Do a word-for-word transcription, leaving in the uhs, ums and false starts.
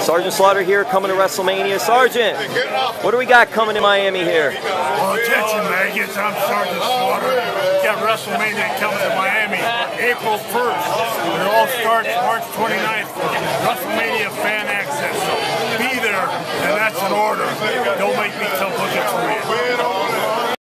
Sergeant Slaughter here, coming to WrestleMania. Sergeant, what do we got coming to Miami here? Well, attention, maggots. I'm Sergeant Slaughter. We got WrestleMania coming to Miami April first. It all starts March twenty-ninth. WrestleMania fan access. So be there, and that's an order. Don't make me come looking for you.